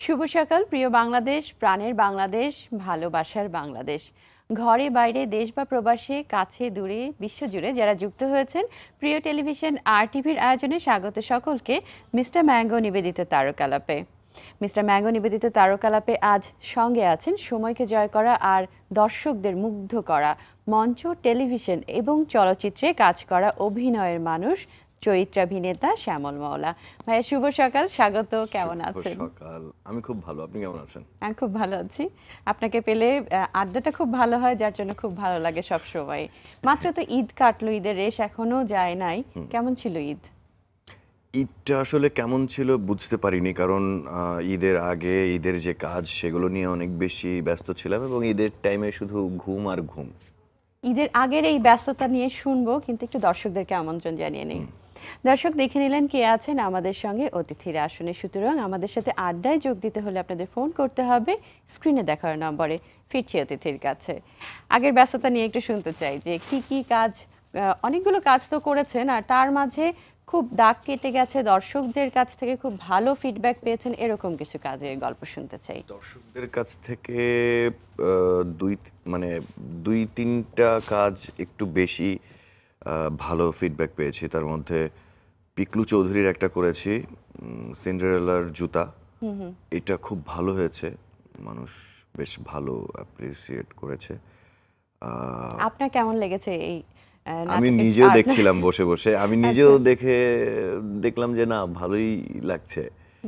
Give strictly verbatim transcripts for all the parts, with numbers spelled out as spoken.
শুভ সকাল প্রিয় বাংলাদেশ, প্রাণের বাংলাদেশ, ভালোবাসার বাংলাদেশ। ঘরে বাইরে দেশ বা প্রবাসে, কাছে দূরে, বিশ্বজুড়ে যারা যুক্ত হয়েছেন প্রিয় টেলিভিশন আর টিভির আয়োজনে স্বাগত সকলকে মিস্টার ম্যাঙ্গো নিবেদিত তারকালাপে। মিস্টার ম্যাঙ্গো নিবেদিত তারকালাপে আজ সঙ্গে আছেন সময়কে জয় করা আর দর্শকদের মুগ্ধ করা মঞ্চ, টেলিভিশন এবং চলচ্চিত্রে কাজ করা অভিনয়ের মানুষ, চরিত্রাভিনেতা শ্যামল মাওলা। ভাইয়া শুভ সকাল, স্বাগত। কেমন আছেন? সকাল। আমি খুব ভালো, আপনি কেমন আছেন? আমি খুব ভালো আছি। আপনাকে পেলে আড্ডাটা খুব ভালো হয়, যার জন্য খুব ভালো লাগে সব সময়। মাত্র তো ঈদ কাটলো, ঈদের রেশ এখনো যায় নাই। কেমন ছিল ঈদ? ঈদটা আসলে কেমন ছিল বুঝতে পারিনি, কারণ ঈদের আগে ঈদের যে কাজ সেগুলো নিয়ে অনেক বেশি ব্যস্ত ছিলাম এবং ঈদের টাইমে শুধু ঘুম আর ঘুম। ঈদের আগের এই ব্যস্ততা নিয়ে শুনবো, কিন্তু একটু দর্শকদেরকে আমন্ত্রণ জানিয়ে নেই। দর্শক দেখে নিলেন কে আছেন আমাদের সঙ্গে অতিথির আসনে। সুতরাং আমাদের সাথে আড্ডায় যোগ দিতে হলে আপনাদের ফোন করতে হবে স্ক্রিনে দেখার নম্বরে। ফিরছি অতিথির কাছে। আগের ব্যস্ততা নিয়ে একটু শুনতে চাই যে কি কি কাজ, অনেকগুলো কাজ তো করেছেন, আর তার মাঝে খুব দাগ কেটে গেছে, দর্শকদের কাছ থেকে খুব ভালো ফিডব্যাক পেয়েছেন, এরকম কিছু কাজের গল্প শুনতে চাই। দর্শকদের কাছ থেকে দুই মানে দুই তিনটা কাজ একটু বেশি ভালো ফিডব্যাক পেয়েছি। তার মধ্যে পিকলু চৌধুরীর একটা করেছি, সিন্ডারেলার জুতা, এটা খুব ভালো হয়েছে, মানুষ বেশ ভালো অ্যাপ্রিসিয়েট করেছে। আপনার কেমন লেগেছে এই? আমি নিজেও দেখছিলাম বসে বসে, আমি নিজেও দেখে দেখলাম যে না, ভালোই লাগছে।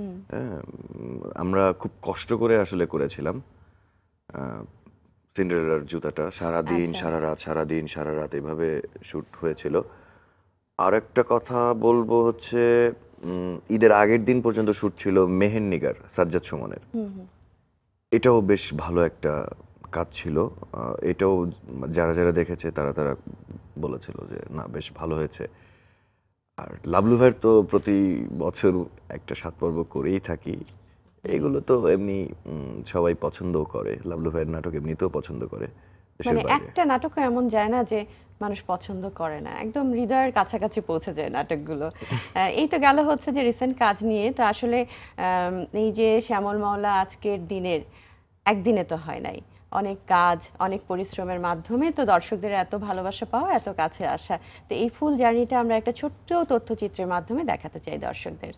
আমরা খুব কষ্ট করে আসলে করেছিলাম সিন্ডারেলার জুতাটা, সারাদিন সারা রাত সারাদিন সারা রাত এভাবে শ্যুট হয়েছিল। আর একটা কথা বলবো হচ্ছে, ঈদের আগের দিন পর্যন্ত শ্যুট ছিল মেহের নিগার সাজ্জাদ সুমনের, এটাও বেশ ভালো একটা কাজ ছিল। এটাও যারা যারা দেখেছে তারা তারা বলেছিল যে না, বেশ ভালো হয়েছে। আর লাবলু ভাইয়ের তো প্রতি বছর একটা সাত পর্ব করেই থাকি, এগুলো তো এমনি সবাই পছন্দও করে, লাবলু ভাইয়ের নাটক এমনিতেও পছন্দ করে। মানে একটা নাটক এমন যায় না যে মানুষ পছন্দ করে না, একদম হৃদয়ের কাছাকাছি পৌঁছে যায় নাটকগুলো। এই তো গেল হচ্ছে যে রিসেন্ট কাজ নিয়ে। তো আসলে এই যে শ্যামল মাওলা আজকের দিনের একদিনে তো হয় নাই, অনেক কাজ, অনেক পরিশ্রমের মাধ্যমে তো দর্শকদের এত ভালোবাসা পাওয়া, এত কাছে আসা। তো এই ফুল জার্নিটা আমরা একটা ছোট্ট তথ্যচিত্রের মাধ্যমে দেখাতে চাই দর্শকদের।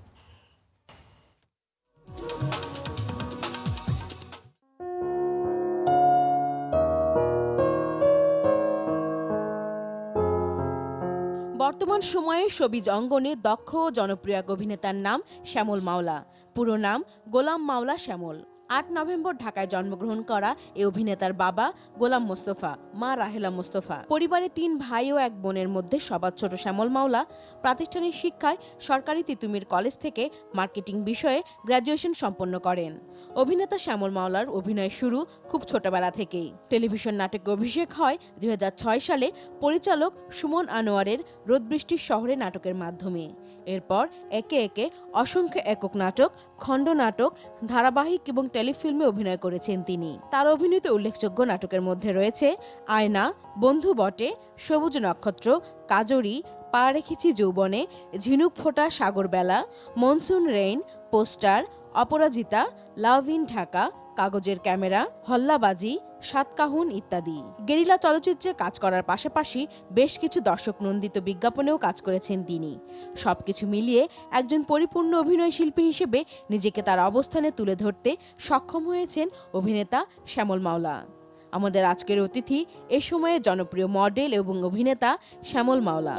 বর্তমান সময়ে শোবিজ অঙ্গনে দক্ষ ও জনপ্রিয় এক অভিনেতার নাম শ্যামল মাওলা। পুরো নাম গোলাম মাওলা শ্যামল। আট নভেম্বর ঢাকায় জন্মগ্রহণ করা এই অভিনেতার বাবা গোলাম মোস্তফা, মা রাহেলা মোস্তফা। পরিবারে তিন ভাই ও এক বোনের মধ্যে সবার ছোট শ্যামল মাওলা প্রাতিষ্ঠানিক শিক্ষায় সরকারি তিতুমির কলেজ থেকে মার্কেটিং বিষয়ে গ্র্যাজুয়েশন সম্পন্ন করেন। অভিনেতা শ্যামল মাওলার অভিনয় শুরু খুব ছোটবেলা থেকেই। টেলিভিশন নাটকে অভিষেক হয় দুই হাজার ছয় সালে পরিচালক সুমন আনোয়ারের রোদ বৃষ্টির শহরে নাটকের মাধ্যমে। এরপর একে একে অসংখ্য একক নাটক, খণ্ড নাটক, ধারাবাহিক এবং টেলিফিল্মে অভিনয় করেছেন তিনি। তার অভিনীত উল্লেখযোগ্য নাটকের মধ্যে রয়েছে আয়না, বন্ধু বটে, সবুজ নক্ষত্র, কাজরি, পা রেখেছি যৌবনে, ঝিনুক ফোটা সাগরবেলা, monsoon rain, poster, Aparajita, love in Dhaka, কাগজের ক্যামেরা, হল্লাবাজি, সাতকাহুন ইত্যাদি। গেরিলা চলচ্চিত্রে কাজ করার পাশাপাশি বেশ কিছু দর্শক নন্দিত বিজ্ঞাপনেও কাজ করেছেন তিনি। সবকিছু মিলিয়ে একজন পরিপূর্ণ অভিনয় শিল্পী হিসেবে নিজেকে তার অবস্থানে তুলে ধরতে সক্ষম হয়েছেন অভিনেতা শ্যামল মাওলা। আমাদের আজকের অতিথি এ সময়ে জনপ্রিয় মডেল এবং অভিনেতা শ্যামল মাওলা।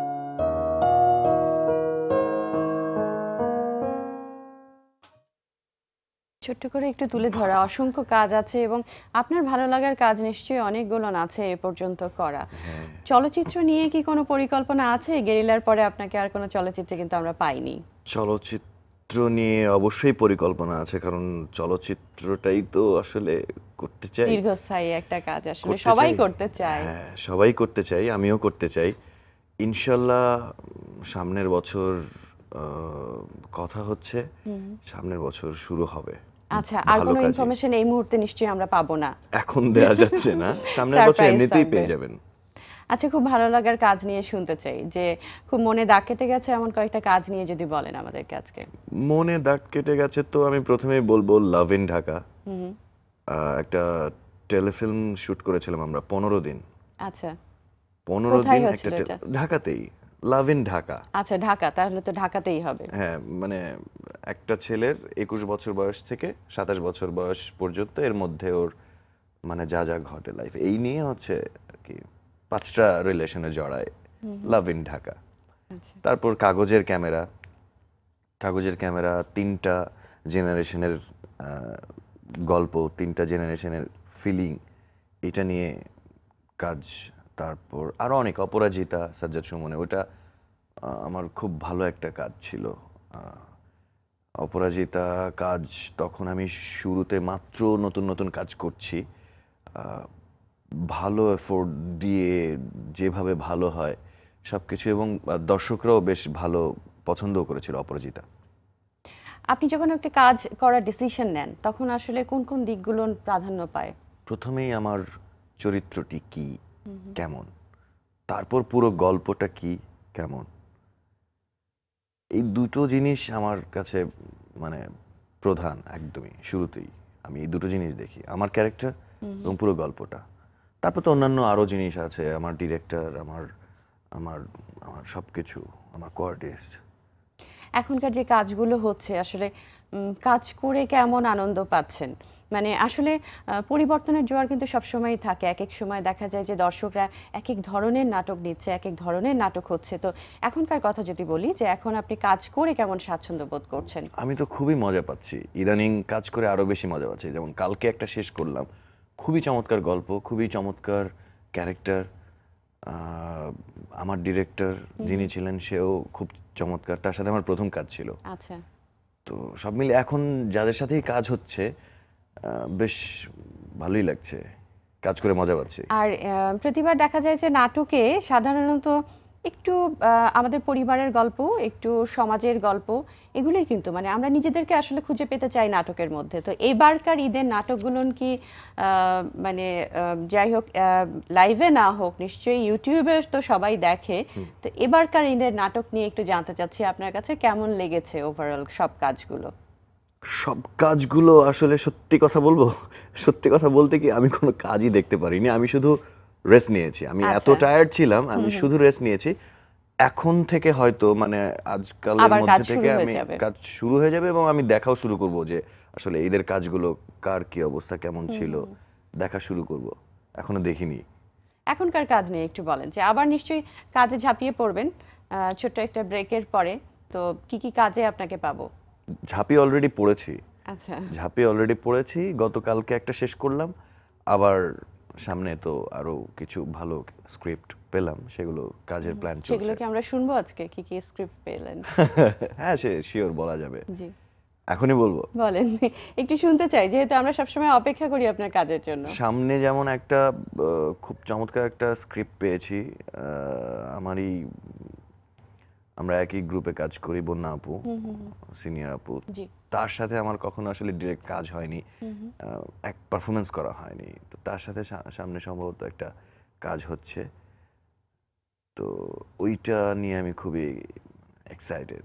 ছোট্ট করে একটু তুলে ধরা অসংখ্য কাজ আছে, এবং আপনার ভালো লাগার কাজ নিশ্চয়ই অনেকগুলো আছে এ পর্যন্ত করা। চলচ্চিত্র নিয়ে কি কোনো পরিকল্পনা আছে? গেরিলার পরে আপনাকে আর কোনো চলচ্চিত্রে কিন্তু আমরা পাইনি। চলচ্চিত্র নিয়ে অবশ্যই পরিকল্পনা আছে, কারণ চলচ্চিত্রটাই তো আসলে করতে চাই, দীর্ঘস্থায়ী একটা কাজ আসলে সবাই করতে চায়। হ্যাঁ, সবাই করতে চাই, আমিও করতে চাই। ইনশাল্লাহ সামনের বছর কথা হচ্ছে, সামনের বছর শুরু হবে। আচ্ছা, আর কোনো ইনফরমেশন এই মুহূর্তে নিশ্চয়ই আমরা পাবো না, এখন দেয়া যাচ্ছে না, সামনের বছর এমনিতেই পেয়ে যাবেন। আচ্ছা, খুব ভালো লাগার কাজ নিয়ে শুনতে চাই, যে খুব মনে দাগ কেটে গেছে এমন কয়েকটা কাজ নিয়ে যদি বলেন আমাদেরকে আজকে। মনে দাগ কেটে গেছে তো আমি প্রথমেই বলবো লাভ ইন ঢাকা। হুম। আহ, একটা টেলিফিল্ম শুট করেছিলাম আমরা পনেরো দিন। আচ্ছা, পনেরো কোথায় দিন হচ্ছিল একটা এটা? tele- ঢাকাতেই, লাভ ইন ঢাকা। আচ্ছা, ঢাকা, তাহলে তো ঢাকাতেই হবে। হ্যাঁ, মানে একটা ছেলের একুশ বছর বয়স থেকে সাতাশ বছর বয়স পর্যন্ত, এর মধ্যে ওর মানে যা যা ঘটে লাইফ, এই নিয়ে হচ্ছে আর কি পাঁচটা রিলেশনে জড়ায় লাভ ইন ঢাকা। আচ্ছা, তারপর কাগজের ক্যামেরা, কাগজের ক্যামেরা তিনটা জেনারেশনের গল্প, তিনটা জেনারেশনের ফিলিং, এটা নিয়ে কাজ। তারপর আরও অনেক, অপরাজিতা সাজ্জাদ সুমনে, ওটা আহ, আমার খুব ভালো একটা কাজ ছিল। আহ, অপরাজিতা কাজ তখন আমি শুরুতে মাত্র নতুন নতুন কাজ করছি, আহ, ভালো এফোর্ট দিয়ে যেভাবে ভালো হয় সব কিছু, এবং আহ, দর্শকরাও বেশ ভালো পছন্দও করেছিল অপরাজিতা। আপনি যখন একটা কাজ করার ডিসিশন নেন তখন আসলে কোন কোন দিকগুলো প্রাধান্য পায়? প্রথমেই আমার চরিত্রটি কি, কেমন, তারপর পুরো গল্পটা কি, কেমন, এই দুটো জিনিস আমার কাছে মানে প্রধান। একদমই শুরুতেই আমি এই দুটো জিনিস দেখি, আমার ক্যারেক্টার এবং পুরো গল্পটা। তারপর তো অন্যান্য আরও জিনিস আছে, আমার ডিরেক্টর, আমার আমার আমার সব কিছু, আমার কোয়ার্টিস্ট। এখনকার যে কাজগুলো হচ্ছে আসলে উম, কাজ করে কেমন আনন্দ পাচ্ছেন? মানে আসলে আহ, পরিবর্তনের জোয়ার কিন্তু সবসময়ই থাকে। এক এক সময় দেখা যায় যে দর্শকরা এক এক ধরনের নাটক নিচ্ছে, এক এক ধরনের নাটক হচ্ছে। তো এখনকার কথা যদি বলি, যে এখন আপনি কাজ করে কেমন স্বাচ্ছন্দ্য বোধ করছেন? আমি তো খুবই মজা পাচ্ছি, ইদানিং কাজ করে আরও বেশি মজা পাচ্ছি। যেমন কালকে একটা শেষ করলাম, খুবই চমৎকার গল্প, খুবই চমৎকার ক্যারেক্টার। আমার ডিরেক্টর যিনি ছিলেন সেও খুব চমৎকার, তার সাথে আমার প্রথম কাজ ছিল। আচ্ছা, তো সব মিলে এখন যাদের সাথেই কাজ হচ্ছে আহ, বেশ ভালোই লাগছে, কাজ করে মজা পাচ্ছি। আর আহ, প্রতিবার দেখা যায় যে নাটকে সাধারণত একটু আহ, আমাদের পরিবারের গল্প, একটু সমাজের গল্প, এগুলোই কিন্তু মানে আমরা নিজেদেরকে আসলে খুঁজে পেতে চাই নাটকের মধ্যে। তো এবারকার ঈদের নাটকগুলো কি আহ, মানে আহ, যাই হোক, লাইভে না হোক, নিশ্চয়ই ইউটিউবে তো সবাই দেখে। তো এবারকার ঈদের নাটক নিয়ে একটু জানতে চাচ্ছি আপনার কাছে কেমন লেগেছে ওভারঅল সব কাজগুলো? সব কাজগুলো আসলে সত্যি কথা বলবো, সত্যি কথা বলতে কি আমি কোনো কাজই দেখতে পারিনি, আমি শুধু রেস্ট নিয়েছি। আমি এত আচ্ছা। টায়ার্ড ছিলাম, আমি শুধু রেস্ট নিয়েছি। এখন থেকে হয়তো মানে আজকালের আবার কাজ মধ্যে শুরু থেকে হয়ে আমি যাবে। কাজ শুরু হয়ে যাবে, এবং আমি দেখাও শুরু করব যে আসলে ঈদের কাজগুলো কার কি অবস্থা, কেমন ছিল, দেখা শুরু করব। এখনো দেখিনি। এখনকার কাজ নিয়ে একটু বলেন, যে আবার নিশ্চয়ই কাজে ঝাঁপিয়ে পড়বেন আহ, ছোট্ট একটা ব্রেকের পরে। তো কি কি কাজে আপনাকে পাবো? ঝাঁপিয়ে অলরেডি পড়েছি, আচ্ছা, ঝাঁপিয়ে অলরেডি পড়েছি, গতকালকে একটা শেষ করলাম। আবার সামনে তো আরো কিছু ভালো স্ক্রিপ্ট পেলাম, সেগুলো কাজের প্ল্যান সেগুলো চলছে। কি আমরা শুনবো আজকে? কি কি স্ক্রিপ্ট পেলেন? হ্যাঁ, সে শিওর বলা যাবে, জি, এখনই বলবো। বলেন, একটু শুনতে চাই, যেহেতু আমরা সবসময় অপেক্ষা করি আপনার কাজের জন্য। সামনে যেমন একটা আহ, খুব চমৎকার একটা স্ক্রিপ্ট পেয়েছি। আহ, আমারই, আমরা একই গ্রুপে কাজ করি, বন্যা আপু, সিনিয়র আপু। জি, তার সাথে আমার কখনো আসলে ডিরেক্ট কাজ হয়নি, আহ, এক পারফরমেন্স করা হয়নি। তো তার সাথে সা- সামনে সম্ভবত একটা কাজ হচ্ছে, তো ওইটা নিয়ে আমি খুবই এক্সাইটেড।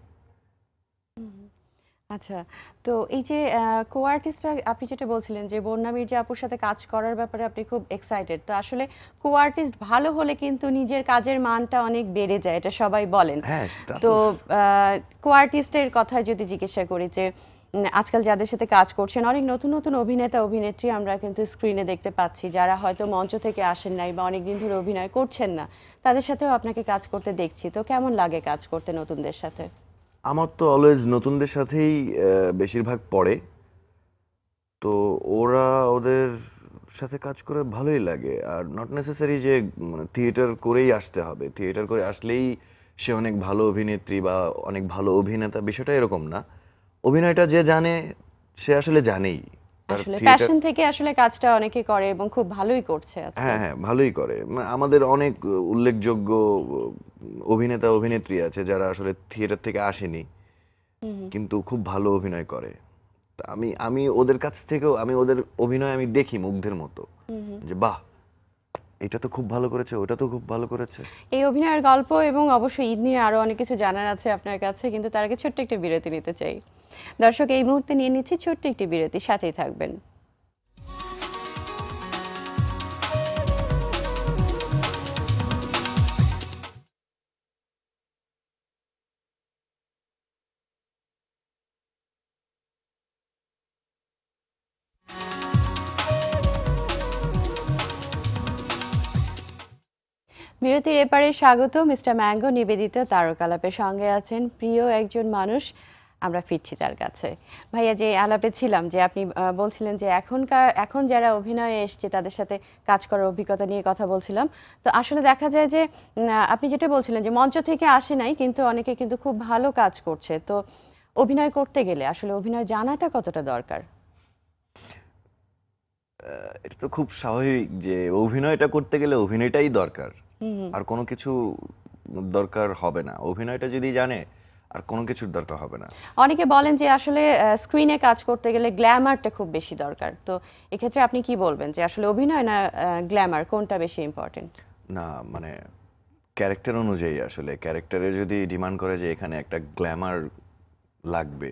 আচ্ছা। তো এই যে কো আর্টিস্টরা, আপনি যেটা বলছিলেন যে বন্যা মির্জা আপুর সাথে কাজ করার ব্যাপারে আপনি খুব এক্সাইটেড। তো আসলে কো আর্টিস্ট ভালো হলে কিন্তু নিজের কাজের মানটা অনেক বেড়ে যায়, এটা সবাই বলেন। হ্যাঁ, তা তো তো কো আর্টিস্টের কথায় যদি জিজ্ঞাসা করি, যে উম, আজকাল যাদের সাথে কাজ করছেন অনেক নতুন নতুন অভিনেতা অভিনেত্রী আমরা কিন্তু স্ক্রিনে দেখতে পাচ্ছি, যারা হয়তো মঞ্চ থেকে আসেন নাই বা অনেক দিন ধরে অভিনয় করছেন না, তাদের সাথেও আপনাকে কাজ করতে দেখছি। তো কেমন লাগে কাজ করতে নতুনদের সাথে? আমার তো অলওয়েজ নতুনদের সাথেই আহ, বেশিরভাগ পড়ে, তো ওরা ওদের সাথে কাজ করে ভালোই লাগে। আর নট নেসেসারি যে থিয়েটার করেই আসতে হবে, থিয়েটার করে আসলেই সে অনেক ভালো অভিনেত্রী বা অনেক ভালো অভিনেতা, বিষয়টা এরকম না। অভিনয়টা যে জানে সে আসলে জানেই, তার আসলে থিয়েটার। প্যাশন থেকে আসলে কাজটা অনেকে করে এবং খুব ভালোই করছে আজকাল। হ্যাঁ হ্যাঁ, ভালোই করে। মানে আমাদের অনেক উল্লেখযোগ্য অভিনেতা অভিনেত্রী আছে যারা আসলে থিয়েটার থেকে আসেনি, কিন্তু খুব ভালো অভিনয় করে। তা আমি আমি ওদের কাছ থেকেও, আমি ওদের অভিনয় আমি দেখি মুগ্ধের মতো, যে বাহ, এটা তো খুব ভালো করেছে, ওটা তো খুব ভালো করেছে। এই অভিনয়ের গল্প এবং অবশ্যই ঈদ নিয়ে আরো অনেক কিছু জানার আছে আপনার কাছে, কিন্তু তার আগে ছোট্ট একটা বিরতি নিতে চাই। দর্শক, এই মুহূর্তে নিয়ে নিচ্ছি ছোট্ট একটি বিরতি, সাথেই থাকবেন। বিরতির এপারে স্বাগত। মিস্টার ম্যাঙ্গো নিবেদিত তারকালাপের সঙ্গে আছেন প্রিয় একজন মানুষ। আমরা ফিরছি তার কাছে। ভাইয়া, যে আলাপে ছিলাম যে আপনি আহ, বলছিলেন যে এখনকার এখন যারা অভিনয়ে এসছে তাদের সাথে কাজ করার অভিজ্ঞতা নিয়ে কথা বলছিলাম। তো আসলে দেখা যায় যে উম, আহ, আপনি যেটা বলছিলেন যে মঞ্চ থেকে আসে নাই, কিন্তু অনেকে কিন্তু খুব ভালো কাজ করছে। তো অভিনয় করতে গেলে আসলে অভিনয় জানাটা কতটা দরকার? এটা তো খুব স্বাভাবিক যে অভিনয়টা করতে গেলে অভিনয়টাই দরকার, আর কোনো কিছু দরকার হবে না। অভিনয়টা যদি জানে আর কোনো কিছুর দরকার হবে না। অনেকে বলেন যে আসলে স্ক্রিনে কাজ করতে গেলে গ্ল্যামারটা খুব বেশি দরকার। তো এক্ষেত্রে আপনি কি বলবেন যে আসলে অভিনয় না গ্ল্যামার কোনটা বেশি ইম্পর্টেন্ট? না, মানে ক্যারেক্টার অনুযায়ী, আসলে ক্যারেক্টারে যদি ডিমান্ড করে যে এখানে একটা গ্ল্যামার লাগবে,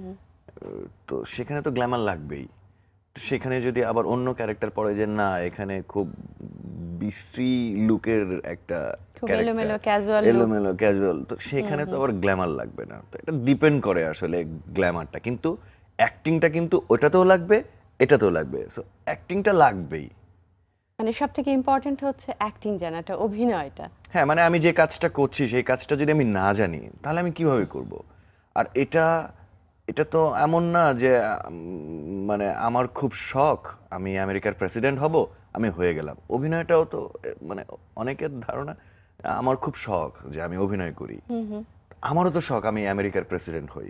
তো সেখানে তো গ্ল্যামার লাগবেই। তো সেখানে যদি আবার অন্য ক্যারেক্টার পড়ে যে না, এখানে খুব বিশ্রী লুকের একটা খুব এলোমেলো ক্যাজুয়াল এলোমেলো ক্যাজুয়াল, তো সেখানে তো আবার গ্ল্যামার লাগবে না। তো এটা ডিপেন্ড করে আসলে গ্ল্যামারটা, কিন্তু অ্যাক্টিংটা কিন্তু ওটাতেও লাগবে, এটাতেও লাগবে। সো অ্যাক্টিংটা লাগবেই। মানে সবথেকে ইম্পর্টেন্ট হচ্ছে অ্যাক্টিং জানাটা, অভিনয়টা। হ্যাঁ, মানে আমি যে কাজটা করছি সেই কাজটা যদি আমি না জানি তাহলে আমি কিভাবে করব? আর এটা এটা তো এমন না যে উম, মানে আমার খুব শখ আমি আমেরিকার প্রেসিডেন্ট হব, আমি হয়ে গেলাম। অভিনয়টাও তো এ, মানে অনেকের ধারণা আমার খুব শখ যে আমি অভিনয় করি, আমারও তো শখ আমি আমেরিকার প্রেসিডেন্ট হই।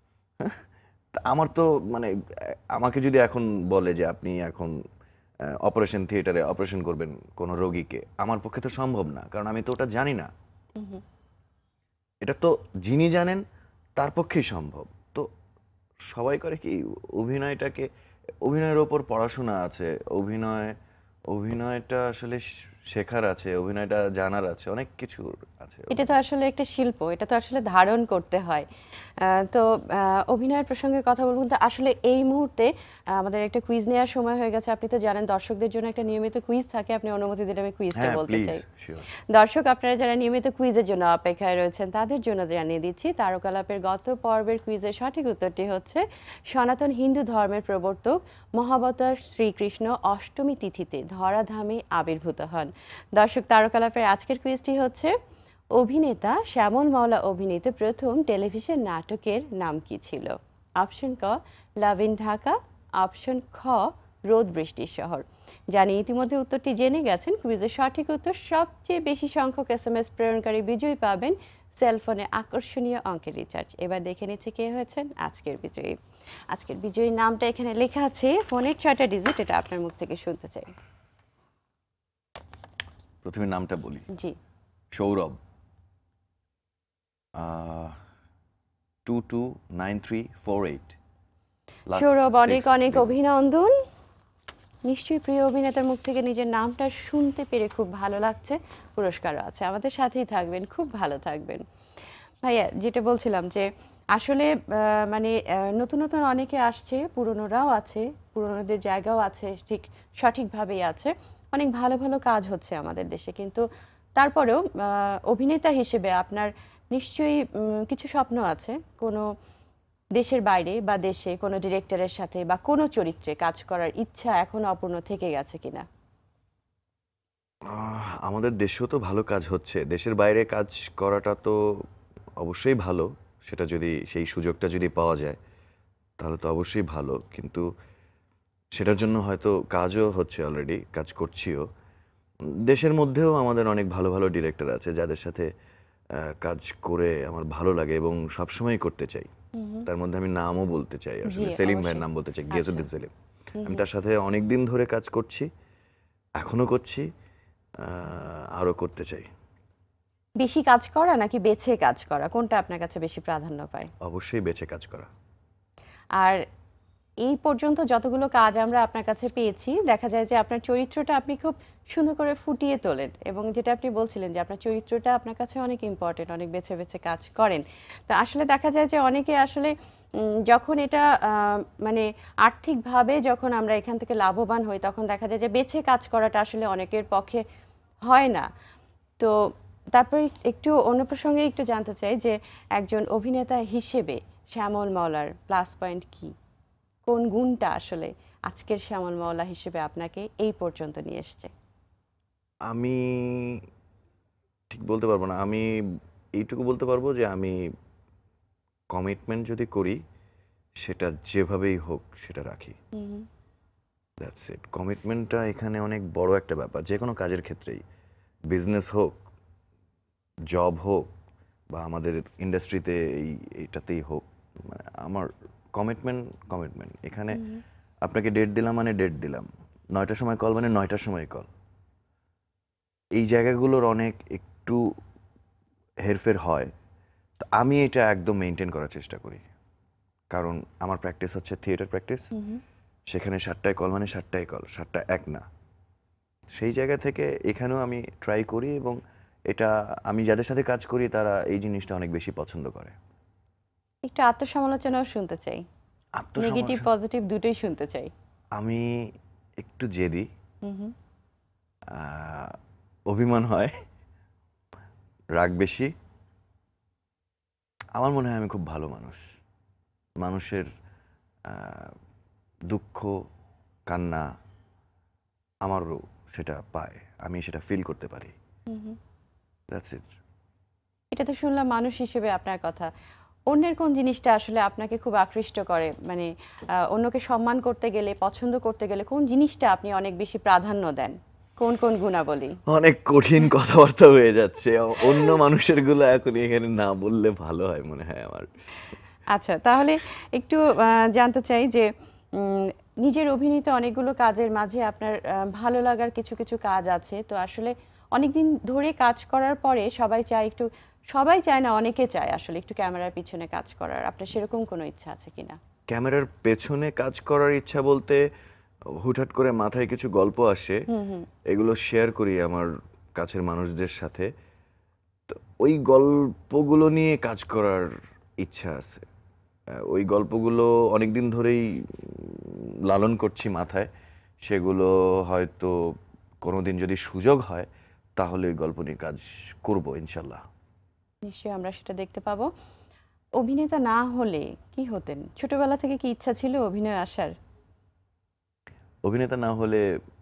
তা আমার তো মানে আমাকে যদি এখন বলে যে আপনি এখন অপারেশন থিয়েটারে অপারেশন করবেন কোনো রোগীকে, আমার পক্ষে তো সম্ভব না, কারণ আমি তো ওটা জানি না। এটা তো যিনি জানেন তার পক্ষেই সম্ভব। তো সবাই করে কি অভিনয়টাকে, অভিনয়ের ওপর পড়াশোনা আছে, অভিনয় অভিনয়টা আসলে শেখার আছে, অভিনয়টা জানার আছে, অনেক কিছু আছে। এটা তো আসলে একটা শিল্প, এটা তো আসলে ধারণ করতে হয়। আহ, তো আহ, অভিনয়ের প্রসঙ্গে কথা বলবো, কিন্তু আসলে এই মুহূর্তে আহ, আমাদের একটা কুইজ নেওয়ার সময় হয়ে গেছে। আপনি তো জানেন দর্শকদের জন্য একটা নিয়মিত কুইজ থাকে, আপনি অনুমতি দিলে আমি কুইজটা হ্যাঁ, বলতে প্লিজ, চাই। শিওর। দর্শক, আপনারা যারা নিয়মিত কুইজের জন্য অপেক্ষায় রয়েছেন তাদের জন্য জানিয়ে দিচ্ছি, তারকালাপের গত পর্বের কুইজের সঠিক উত্তরটি হচ্ছে সনাতন হিন্দু ধর্মের প্রবর্তক মহাবতার শ্রীকৃষ্ণ অষ্টমী তিথিতে ধরাধামে আবির্ভূত হন। দর্শক, তারকালাপের আজকের কুইজটি হচ্ছে অভিনেতা শ্যামল মাওলা অভিনীত প্রথম টেলিভিশন নাটকের নাম কি ছিল? অপশন ক লাভ ইন ঢাকা, অপশন খ রোদ বৃষ্টির শহর। জানি ইতিমধ্যে উত্তরটি জেনে গেছেন। কুইজের সঠিক উত্তর সবচেয়ে বেশি সংখ্যক এস এম এস প্রেরণকারী বিজয়ী পাবেন সেলফোনে আকর্ষণীয় অঙ্কের রিচার্জ। এবার দেখে নিচ্ছে কে হয়েছেন আজকের বিজয়ী। আজকের বিজয়ী নামটা এখানে লেখা আছে, ফোনের ছয়টা ডিজিট, এটা আপনার মুখ থেকে শুনতে চাই। প্রথমে নামটা বলি। জি। Sourav. Two two nine three four eight. Sourav, অনেক অনেক অভিনন্দন। নিশ্চয়ই প্রিয় অভিনেতার মুখ থেকে নিজের নামটা শুনতে পেরে খুব ভালো লাগছে। পুরস্কারও আছে, আমাদের সাথেই থাকবেন, খুব ভালো থাকবেন। ভাইয়া, যেটা বলছিলাম যে আসলে মানে নতুন নতুন অনেকে আসছে, পুরনোরাও আছে, পুরনোদের জায়গাও আছে, ঠিক সঠিকভাবেই আছে। অনেক ভালো ভালো কাজ হচ্ছে আমাদের দেশে, কিন্তু তারপরেও অভিনেতা হিসেবে আপনার নিশ্চয়ই কিছু স্বপ্ন আছে, কোনো দেশের বাইরে বা দেশে কোনো ডিরেক্টরের সাথে বা কোনো চরিত্রে কাজ করার ইচ্ছা এখনো অপূর্ণ থেকে গেছে কিনা? আমাদের দেশেও তো ভালো কাজ হচ্ছে, দেশের বাইরে কাজ করাটা তো অবশ্যই ভালো। সেটা যদি সেই সুযোগটা যদি পাওয়া যায় তাহলে তো অবশ্যই ভালো, কিন্তু সেটার জন্য হয়তো কাজও হচ্ছে, অলরেডি কাজ করছিও। দেশের মধ্যেও আমাদের অনেক ভালো ভালো ডিরেক্টর আছে যাদের সাথে কাজ করে আমার ভালো লাগে এবং সবসময় করতে চাই। তার মধ্যে আমি নামও বলতে চাই, আসলে সেলিম ভাইয়ের নাম বলতে চাই, গিয়াসউদ্দিন সেলিম। আমি তার সাথে অনেক দিন ধরে কাজ করছি, এখনো করছি, আরো করতে চাই। বেশি কাজ করা নাকি বেছে কাজ করা, কোনটা আপনার কাছে বেশি প্রাধান্য পায়? অবশ্যই বেছে কাজ করা। আর এই পর্যন্ত যতগুলো কাজ আমরা আপনার কাছে পেয়েছি দেখা যায় যে আপনার চরিত্রটা আপনি খুব সুন্দর করে ফুটিয়ে তোলেন এবং যেটা আপনি বলছিলেন যে আপনার চরিত্রটা আপনার কাছে অনেক ইম্পর্টেন্ট, অনেক বেছে বেছে কাজ করেন। তো আসলে দেখা যায় যে অনেকে আসলে উম, যখন এটা আহ, মানে আর্থিকভাবে যখন আমরা এখান থেকে লাভবান হই তখন দেখা যায় যে বেছে কাজ করাটা আসলে অনেকের পক্ষে হয় না। তো তারপরে একটু অন্য প্রসঙ্গে একটু জানতে চাই যে একজন অভিনেতা হিসেবে শ্যামল মাওলার প্লাস পয়েন্ট কি, কোন গুণটা আসলে আজকের শ্যামল মাওলা হিসেবে আপনাকে এই পর্যন্ত নিয়ে এসছে? আমি ঠিক বলতে পারবো না। আমি এইটুকু বলতে পারবো যে আমি কমিটমেন্ট যদি করি সেটা যেভাবেই হোক সেটা রাখি। That's it. কমিটমেন্টটা এখানে অনেক বড় একটা ব্যাপার, যে কোনো কাজের ক্ষেত্রেই, বিজনেস হোক, জব হোক, বা আমাদের ইন্ডাস্ট্রিতে এই এইটাতেই হোক, মানে আমার কমিটমেন্ট কমিটমেন্ট এখানে আপনাকে ডেট দিলাম মানে ডেট দিলাম, নয়টার সময় কল মানে নয়টার সময় কল। এই জায়গাগুলোর অনেক একটু হেরফের হয়, তো আমি এটা একদম মেনটেন করার চেষ্টা করি। কারণ আমার প্র্যাকটিস হচ্ছে থিয়েটার প্র্যাকটিস, সেখানে সাতটায় কল মানে সাতটায় কল, সাতটা এক না। সেই জায়গা থেকে এখানেও আমি ট্রাই করি এবং এটা আমি যাদের সাথে কাজ করি তারা এই জিনিসটা অনেক বেশি পছন্দ করে। একটু আত্মসমালোচনাও শুনতে চাই, নেগেটিভ আত্মসমালোচনা, পজিটিভ দুটোই শুনতে চাই। আমি একটু জেদি, আহ, অভিমান হয়, রাগ বেশি। আমার মনে হয় আমি খুব ভালো মানুষ, মানুষের আহ, দুঃখ কান্না আমারও সেটা পায়, আমি সেটা ফিল করতে পারি। That's it. এটা তো শুনলাম মানুষ হিসেবে আপনার কথা। অন্যের কোন জিনিসটা আসলে আপনাকে খুব আকৃষ্ট করে, মানে আহ, অন্যকে সম্মান করতে গেলে, পছন্দ করতে গেলে কোন জিনিসটা আপনি অনেক বেশি প্রাধান্য দেন, কোন কোন গুণাবলী? অনেক কঠিন কথাবার্তা হয়ে যাচ্ছে, অন্য মানুষের গুলো এখন এখানে না বললে ভালো হয় মনে হয় আমার। আচ্ছা, তাহলে একটু আহ, জানতে চাই যে উম, নিজের অভিনীত অনেকগুলো কাজের মাঝে আপনার আহ, ভালো লাগার কিছু কিছু কাজ আছে। তো আসলে অনেকদিন ধরে কাজ করার পরে সবাই চায় একটু, সবাই চায় না, অনেকে চায় আসলে একটু ক্যামেরার পিছনে কাজ করার। আপনার সেরকম কোনো ইচ্ছা আছে কিনা? ক্যামেরার পেছনে কাজ করার ইচ্ছা বলতে হুটহাট করে মাথায় কিছু গল্প আসে, এগুলো শেয়ার করি আমার কাছের মানুষদের সাথে, তো ওই গল্পগুলো নিয়ে কাজ করার ইচ্ছা আছে। আহ, ওই গল্পগুলো অনেকদিন ধরেই উম, লালন করছি মাথায়, সেগুলো হয়তো কোনোদিন যদি সুযোগ হয় তাহলে ওই গল্প নিয়ে কাজ করব ইনশাল্লাহ। নিশ্চয়ই আমরা সেটা দেখতে পাবো। অভিনেতা না হলে কি হতেন? ছোটবেলা থেকে কি ইচ্ছা ছিল অভিনয়ে আসার? অভিনেতা না হলে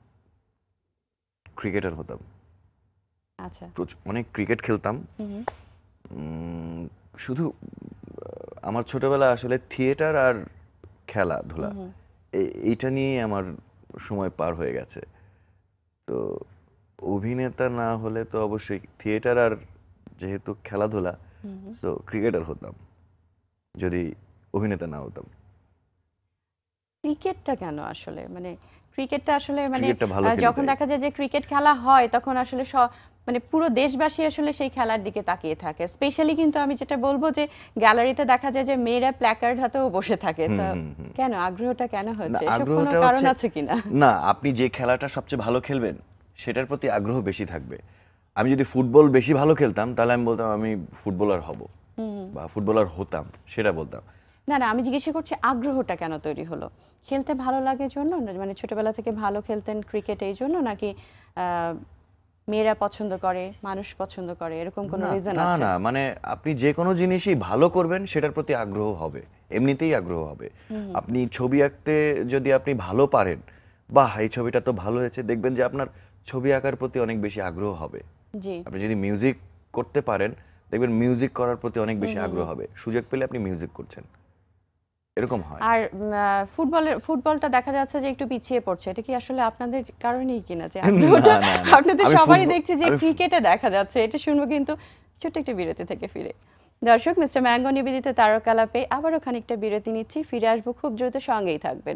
ক্রিকেটার হতাম, আচ্ছা। প্রচুর অনেক ক্রিকেট খেলতাম। হুম। উম, শুধু আহ, আমার ছোটবেলা আসলে থিয়েটার আর খেলাধুলা এ- এইটা নিয়ে আমার সময় পার হয়ে গেছে। তো অভিনেতা না হলে তো অবশ্যই থিয়েটার আর যেহেতু খেলাধুলা, তো ক্রিকেটার হতাম যদি অভিনেতা না হতাম। ক্রিকেটটা কেন আসলে, মানে ক্রিকেটটা আসলে মানে ক্রিকেটটা ভালো আহ, খেলি যখন তাই। দেখা যায় যে ক্রিকেট খেলা হয় তখন আসলে স- মানে পুরো দেশবাসী আসলে সেই খেলার দিকে তাকিয়ে থাকে। স্পেশালি কিন্তু আমি যেটা বলবো যে গ্যালারিতে দেখা যায় যে মেয়েরা প্ল্যাকার্ড হাতেও বসে থাকে। তো কেন আগ্রহটা কেন না, হচ্ছে? এসব কোনো আগ্রহটা কারণ হচ্ছে আছে কিনা? না, আপনি যে খেলাটা সবচেয়ে ভালো খেলবেন সেটার প্রতি আগ্রহ বেশি থাকবে। আমি যদি ফুটবল বেশি ভালো খেলতাম তাহলে আমি বলতাম আমি ফুটবলার হব বা ফুটবলার হতাম, সেটা বলতাম। না না, আমি জিজ্ঞাসা করছি আগ্রহটা কেন তৈরি হলো? খেলতে ভালো লাগে জন্য, না মানে ছোটবেলা থেকে ভালো খেলতেন ক্রিকেট এই জন্য, নাকি আহ, মেয়েরা পছন্দ করে, মানুষ পছন্দ করে, এরকম কোনো না রিজন না আছে? না, মানে আপনি যে কোনো জিনিসই ভালো করবেন সেটার প্রতি আগ্রহ হবে, এমনিতেই আগ্রহ হবে। আপনি ছবি আঁকতে যদি আপনি ভালো পারেন, বাহ এই ছবিটা তো ভালো হয়েছে, দেখবেন যে আপনার ছবি আঁকার প্রতি অনেক বেশি আগ্রহ হবে। জি। আপনি যদি মিউজিক করতে পারেন দেখবেন মিউজিক করার প্রতি অনেক বেশি আগ্রহ হবে, সুযোগ পেলে আপনি মিউজিক করছেন, এরকম হয়। আর ফুটবলের ফুটবলটা দেখা যাচ্ছে যে একটু পিছিয়ে পড়ছে, এটা কি আসলে আপনাদের কারণেই কিনা যে আগ্রহটা না, না, না। আপনাদের আমি সবারই ফুটবল- দেখছি যে আমি ফু- ক্রিকেটে দেখা যাচ্ছে? এটা শুনবো কিন্তু ছোট্ট একটা বিরতি থেকে ফিরে। দর্শক, মিস্টার ম্যাঙ্গো নিবেদিত তারকালাপে আবারও খানিকটা বিরতি নিচ্ছি, ফিরে আসবো খুব দ্রুত, সঙ্গেই থাকবেন।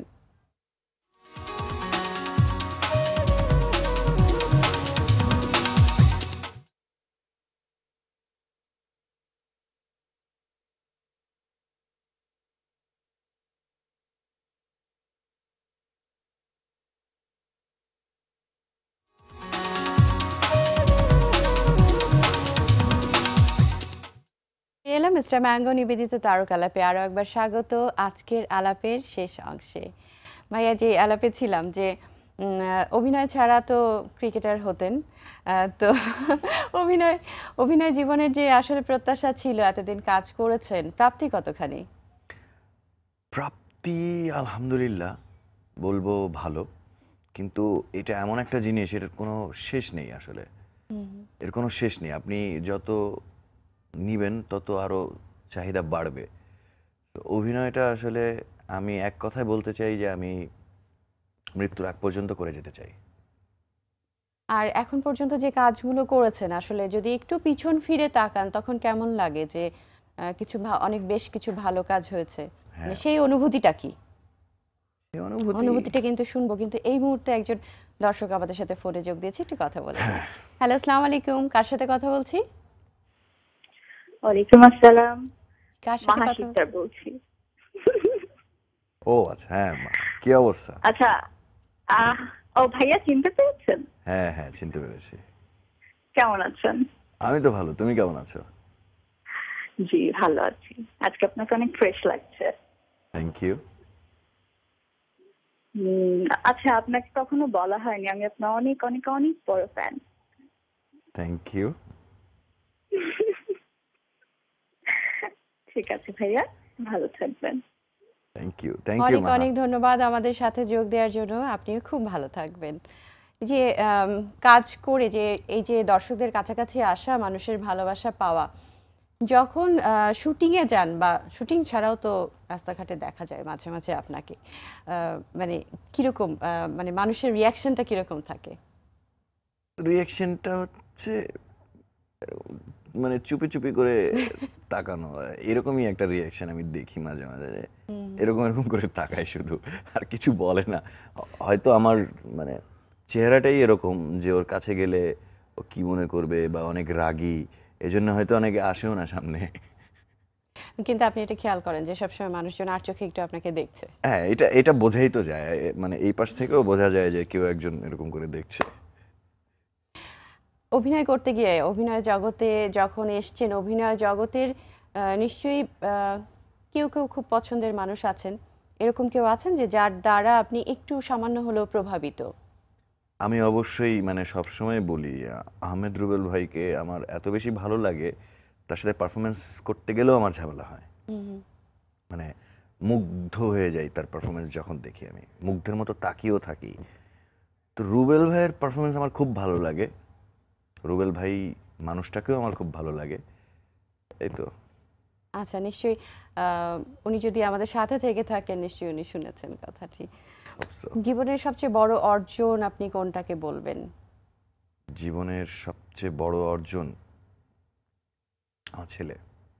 মিস্টার ম্যাঙ্গো নিবেদিত তারক আলাপে আরও একবার স্বাগত আজকের আলাপের শেষ অংশে। ভাইয়া, যে আলাপে ছিলাম যে উম, আহ, অভিনয় ছাড়া তো ক্রিকেটার হতেন, আহ, তো অভিনয় অভিনয় জীবনের যে আসলে প্রত্যাশা ছিল, এতদিন কাজ করেছেন, প্রাপ্তি কতখানি? প্রাপ্তি আলহামদুলিল্লাহ বলবো ভালো, কিন্তু এটা এমন একটা জিনিস, এর কোনো শেষ নেই আসলে। এর কোনো শেষ নেই, আপনি যত নিবেন তত আরো চাহিদা বাড়বে। তো অভিনয়টা আসলে আমি এক কথায় বলতে চাই যে আমি মৃত্যুর আগ পর্যন্ত করে যেতে চাই। আর এখন পর্যন্ত যে কাজগুলো করেছেন, আসলে যদি একটু পিছন ফিরে তাকান তখন কেমন লাগে যে আহ, কিছু ভা- অনেক বেশ কিছু ভালো কাজ হয়েছে, মানে হ্যাঁ, সেই অনুভূতিটা কি? এই অনুভূতি অনুভূতিটা কিন্তু শুনবো, কিন্তু এই মুহূর্তে একজন দর্শক আমাদের সাথে ফোনে যোগ দিয়েছে, একটু কথা বলে নিই। হ্যালো, আসসালামু আলাইকুম, কার সাথে কথা বলছি? ওয়ালাইকুম আসসালাম। কার সাথে মাহা কথা বল- সিকদার বলছি। ও আচ্ছা, হ্যাঁ মা, কি অবস্থা? আচ্ছা, আহ ও ভাইয়া চিনতে পেরেছেন? হ্যাঁ হ্যাঁ, চিনতে পেরেছি। কেমন আছেন? আমি তো ভালো, তুমি কেমন আছো? জি ভালো আছি। আজকে আপনাকে অনেক ফ্রেশ লাগছে। Thank you. উম, আচ্ছা, আপনাকে কখনো বলা হয়নি আমি আপনার অনেক অনেক অনেক বড় ফ্যান। Thank you. ঠিক আছে ভাইয়া, ভালো থাকবেন। থ্যাংক ইউ থ্যাংক ইউ অনেক মাহা। অনেক ধন্যবাদ আমাদের সাথে যোগ দেওয়ার জন্য, আপনিও খুব ভালো থাকবেন। এই যে আম, কাজ করে যে এই যে দর্শকদের কাছাকাছি আসা, মানুষের ভালোবাসা পাওয়া, যখন শুটিং এ যান বা শুটিং ছাড়াও তো রাস্তাঘাটে দেখা যায় মাঝে মাঝে আপনাকে, আহ, মানে কিরকম, আহ, মানে মানুষের রিয়াকশনটা কিরকম থাকে? রিয়াকশনটা হচ্ছে মানে চুপি চুপি করে তাকানো, এরকমই একটা রিয়াকশন আমি দেখি মাঝে মাঝে, যে এরকম এরকম করে তাকায় শুধু, আর কিছু বলে না। হয়তো আমার মানে চেহারাটাই এরকম যে ওর কাছে গেলে ও কি মনে করবে, বা অনেক রাগী, এজন্য হয়তো অনেকে আসেও না সামনে। কিন্তু আপনি এটা খেয়াল করেন যে সবসময় মানুষজন আর চোখে একটু আপনাকে দেখছে। হ্যাঁ, এটা এটা বোঝাই তো যায়, মানে এই পাশ থেকেও বোঝা যায় যে কেউ একজন এরকম করে দেখছে। অভিনয় করতে গিয়ে অভিনয় জগতে যখন এসছেন, অভিনয় জগতের আহ, নিশ্চয়ই আহ, কেউ কেউ খুব পছন্দের মানুষ আছেন, এরকম কেউ আছেন যে যার দ্বারা আপনি একটু সামান্য হলেও প্রভাবিত? আমি অবশ্যই মানে সবসময় বলি, আহমেদ রুবেল ভাইকে আমার এত বেশি ভালো লাগে, তার সাথে পারফরমেন্স করতে গেলেও আমার ঝামেলা হয়। মানে মুগ্ধ হয়ে যাই তার পারফরমেন্স যখন দেখি, আমি মুগ্ধের মতো তাকিয়েও থাকি। তো রুবেল ভাইয়ের পারফরমেন্স আমার খুব ভালো লাগে, রুবেল ভাই মানুষটাকেও আমার খুব ভালো লাগে, এই তো। আচ্ছা, নিশ্চয়ই আহ, উনি যদি আমাদের সাথে থেকে থাকেন, নিশ্চয়ই উনি শুনেছেন কথাটি। Hope so. জীবনের সবচেয়ে বড় অর্জন আপনি কোনটাকে বলবেন? জীবনের সবচেয়ে বড় অর্জন আমার ছেলে।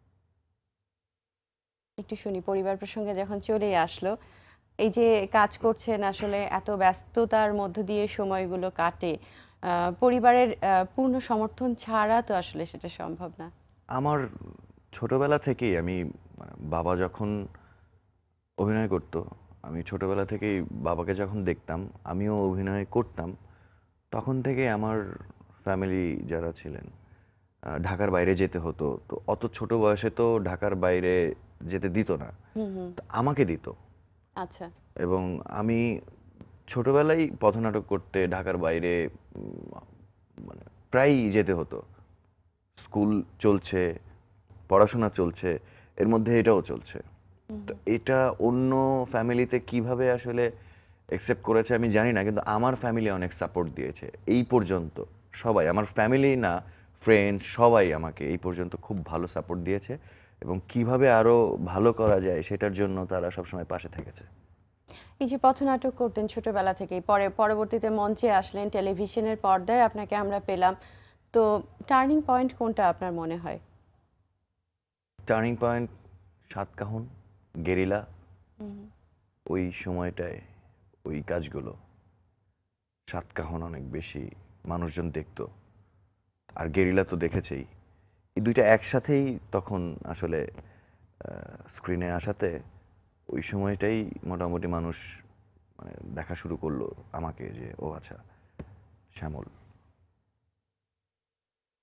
একটু শুনি, পরিবার প্রসঙ্গে যখন চলে আসলো, এই যে কাজ করছেন, আসলে এত ব্যস্ততার মধ্য দিয়ে সময়গুলো কাটে, আহ, পরিবারের আহ, পূর্ণ সমর্থন ছাড়া তো আসলে সেটা সম্ভব না। আমার ছোটবেলা থেকেই আমি মানে বাবা যখন অভিনয় করতো, আমি ছোটবেলা থেকেই বাবাকে যখন দেখতাম আমিও অভিনয় করতাম, তখন থেকে আমার ফ্যামিলি যারা ছিলেন আহ, ঢাকার বাইরে যেতে হতো, তো অত ছোট বয়সে তো ঢাকার বাইরে যেতে দিত না, হুম হুম। তো আমাকে দিত। আচ্ছা। এবং আমি ছোটবেলায় পথনাটক করতে ঢাকার বাইরে উম, মানে প্রায়ই যেতে হতো। স্কুল চলছে, পড়াশোনা চলছে, এর মধ্যে এটাও চলছে। তো এটা অন্য ফ্যামিলিতে কিভাবে আসলে অ্যাকসেপ্ট করেছে আমি জানি না, কিন্তু আমার ফ্যামিলি অনেক সাপোর্ট দিয়েছে এই পর্যন্ত। সবাই, আমার ফ্যামিলি না, ফ্রেন্ডস সবাই আমাকে এই পর্যন্ত খুব ভালো সাপোর্ট দিয়েছে, এবং কিভাবে আরো ভালো করা যায় সেটার জন্য তারা সবসময় পাশে থেকেছে। এই যে পথনাটক করতেন ছোটবেলা থেকেই, পরে পরবর্তীতে মঞ্চে আসলেন, টেলিভিশনের পর্দায় আপনাকে আমরা পেলাম, তো টার্নিং পয়েন্ট কোনটা আপনার মনে হয়? টার্নিং পয়েন্ট সাতকাহন, গেরিলা, ওই সময়টায় ওই কাজগুলো। সাতকাহন অনেক বেশি মানুষজন দেখতো, আর গেরিলা তো দেখেছেই, এই দুইটা একসাথেই তখন আসলে স্ক্রিনে আসাতে ওই সময়টাই মোটামুটি মানুষ মানে দেখা শুরু করলো আমাকে, যে ও আচ্ছা শ্যামল।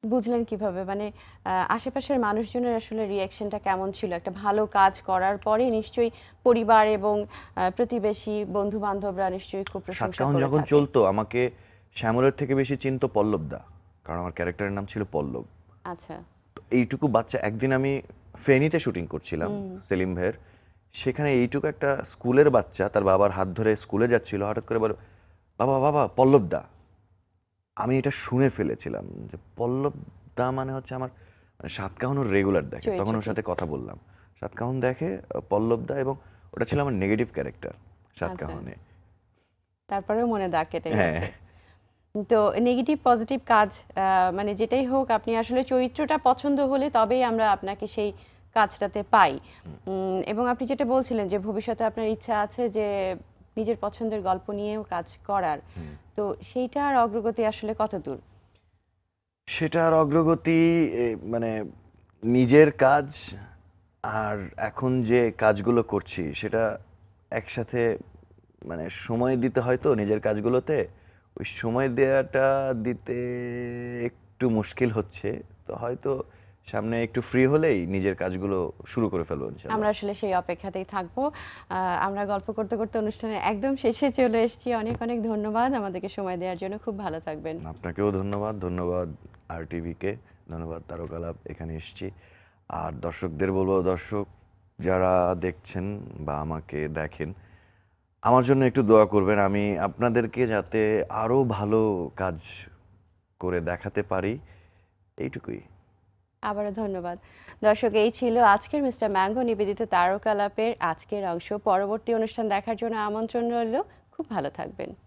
বুঝলেন কিভাবে? মানে আহ, আশেপাশের মানুষজনের আসলে রিয়াকশনটা কেমন ছিল? একটা ভালো কাজ করার পরে নিশ্চয়ই পরিবার এবং আহ, প্রতিবেশী বন্ধু বান্ধবরা নিশ্চয়ই খুব প্রশংসা সাতকাহন করে যখন থাকে। চলতো আমাকে শ্যামলের থেকে বেশি চিনতো পল্লব দা, কারণ আমার ক্যারেক্টারের নাম ছিল পল্লব। আচ্ছা, তো এইটুকু বাচ্চা, একদিন আমি ফেনীতে শুটিং করছিলাম সেলিম ভাইয়ের, সেখানে এইটুকু একটা স্কুলের বাচ্চা তার বাবার হাত ধরে স্কুলে যাচ্ছিল, হঠাৎ করে বলে বাবা বাবা পল্লব দা। আমি এটা শুনে ফেলেছিলাম যে পল্লব দা মানে হচ্ছে আমার মানে সাতকাহনের রেগুলার দেখে, চরিত্র তখন ওর ঠিক। সাথে কথা বললাম, সাতকাহন দেখে আহ, পল্লব দা, এবং ওটা ছিল আমার নেগেটিভ ক্যারেক্টার সাতকাহনে। তারপরেও মনে দাগ কেটে হ্যাঁ। গেছে। তো নেগেটিভ পজিটিভ কাজ আহ, মানে যেটাই হোক, আপনি আসলে চরিত্রটা পছন্দ হলে তবেই আমরা আপনাকে সেই কাজটাতে পাই। উম, এবং আপনি যেটা বলছিলেন যে ভবিষ্যতে আপনার ইচ্ছা আছে যে নিজের পছন্দের গল্প নিয়েও কাজ করার, তো সেইটার অগ্রগতি আসলে কত দূর? সেটার অগ্রগতি এ, মানে নিজের কাজ আর এখন যে কাজগুলো করছি সেটা একসাথে মানে সময় দিতে হয়, তো নিজের কাজগুলোতে ওই সময় দেওয়াটা দিতে একটু মুশকিল হচ্ছে। তো হয়তো সামনে একটু ফ্রি হলেই নিজের কাজগুলো শুরু করে ফেলবো ইনশাআল্লাহ। আমরা আসলে সেই অপেক্ষাতেই থাকবো। আহ, আমরা গল্প করতে করতে অনুষ্ঠানে একদম শেষে চলে এসেছি। অনেক অনেক ধন্যবাদ আমাদেরকে সময় দেওয়ার জন্য। খুব ভালো থাকবেন। আপনাকেও ধন্যবাদ, ধন্যবাদ আর টিভিকে, ধন্যবাদ তারকালাপ, এখানে এসেছি। আর দর্শকদের বলবো, দর্শক যারা দেখছেন বা আমাকে দেখেন, আমার জন্য একটু দোয়া করবেন, আমি আপনাদেরকে যাতে আরো ভালো কাজ করে দেখাতে পারি, এইটুকুই। আবারও ধন্যবাদ। দর্শক, এই ছিল আজকের মিস্টার ম্যাঙ্গো নিবেদিত তারকালাপের আজকের অংশ। পরবর্তী অনুষ্ঠান দেখার জন্য আমন্ত্রণ রইল। খুব ভালো থাকবেন।